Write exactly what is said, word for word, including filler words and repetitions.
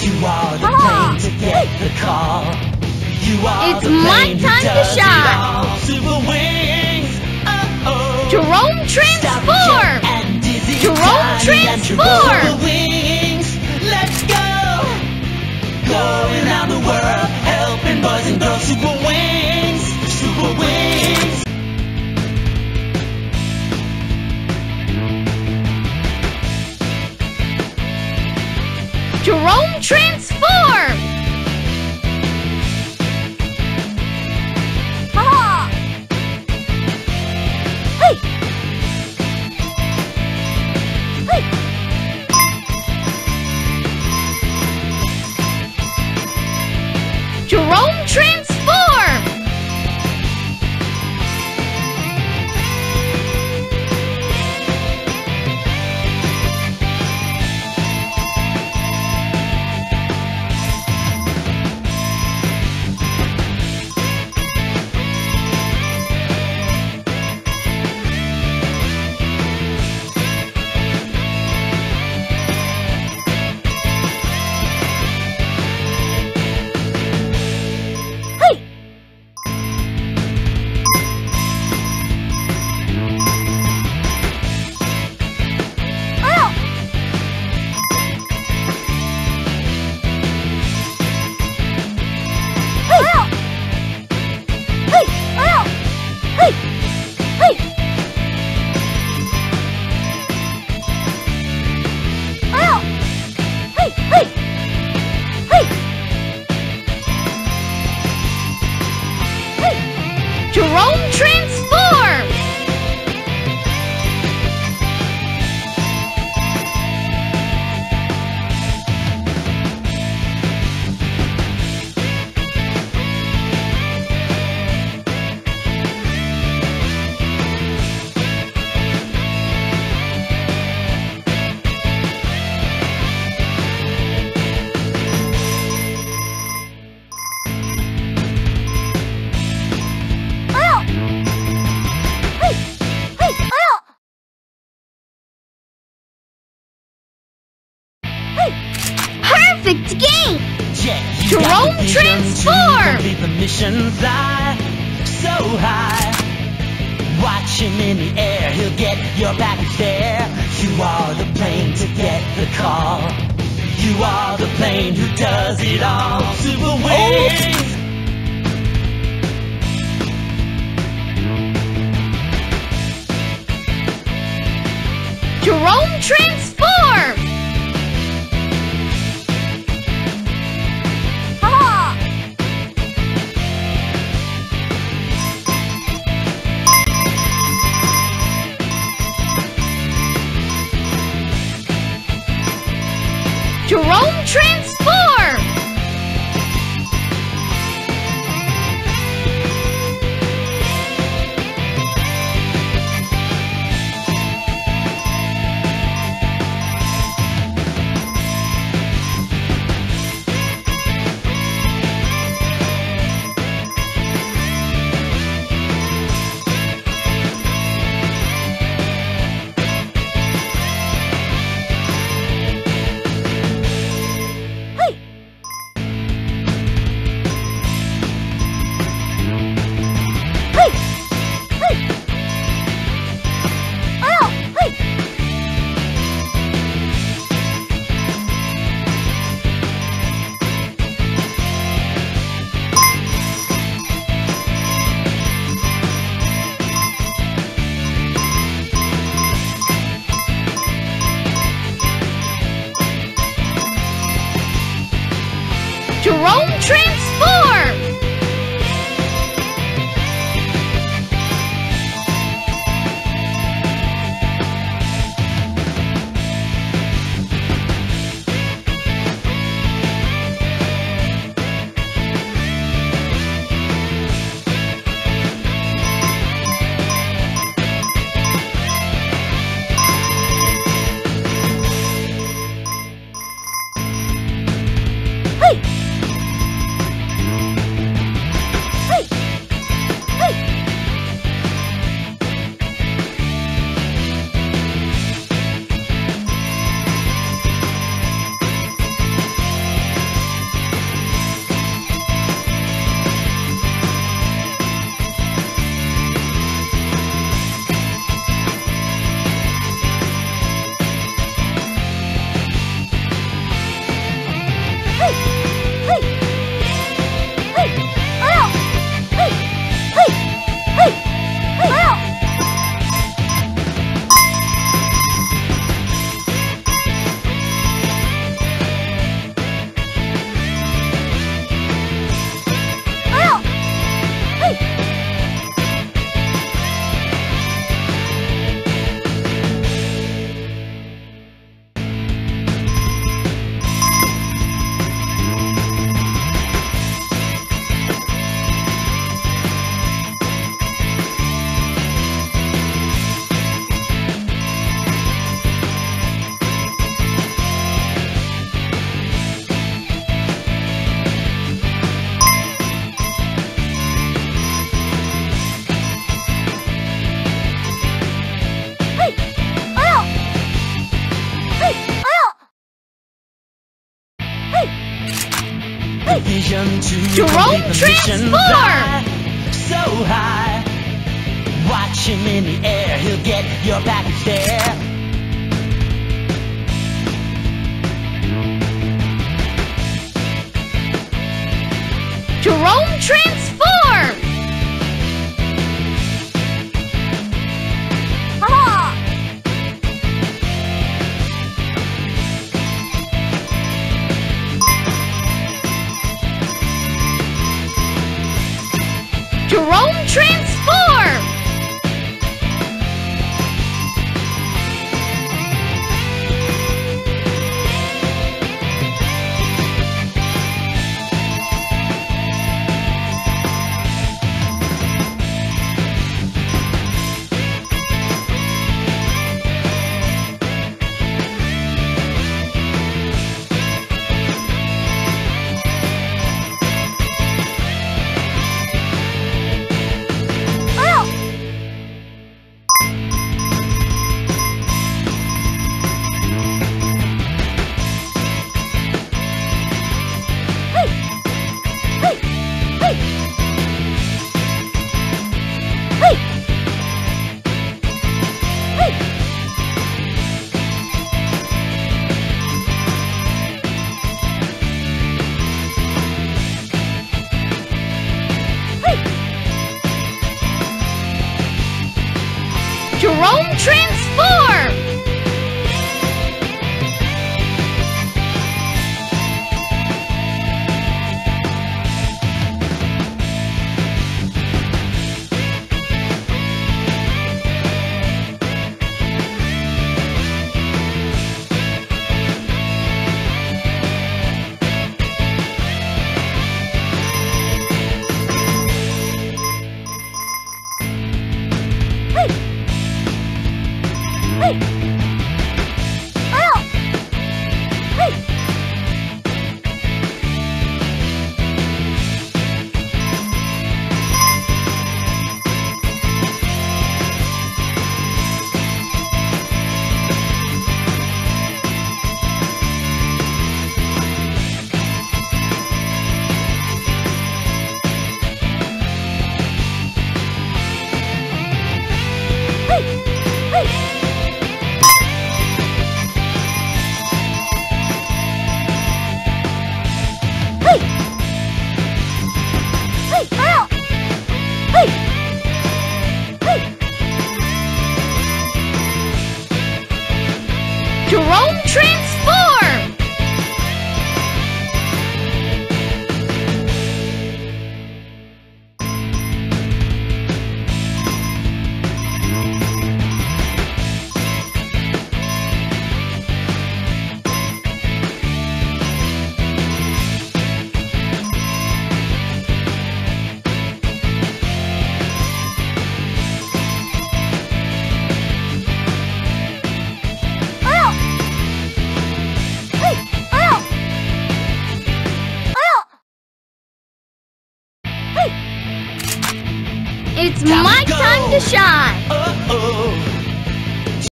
You are the plane to get the call. You are It's the my plane time who to does shine. it all. Super wings. Oh, oh. Jerome transform! And dizzy, Jerome tiny, and transform! Super wings. Let's go. Going around the world, helping boys and girls. Super wings. Super wings. Jerome transform! Ha! Hey! Hey! Jerome transform! Jerome transform! Perfect game! Jett, you Jerome got the vision transform! to complete the mission, fly so high. Watch him in the air, he'll get your package there. You are the plane to get the call. You are the plane who does it all. Super wings! Jerome transform! Ha! Jerome transform! Jerome transform! Vision to Jerome complete the mission. transform! Fly so high, watch him in the air. He'll get your package there. Jerome transform! Ha! Jerome transform! Jerome transform! Jerome transform! It's Time my to go. time to shine!